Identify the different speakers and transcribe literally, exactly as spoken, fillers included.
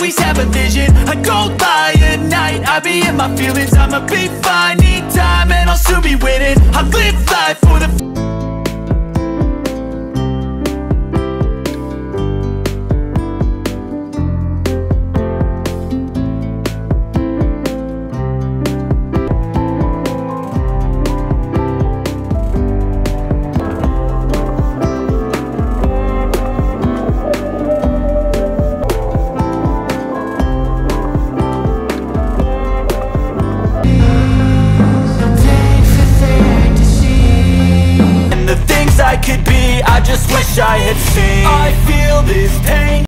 Speaker 1: always have a vision, I go by at night, I be in my feelings, I'ma be fine. Need time and I'll soon be winning. I live life for the I could be, I just wish I had seen. I feel this pain.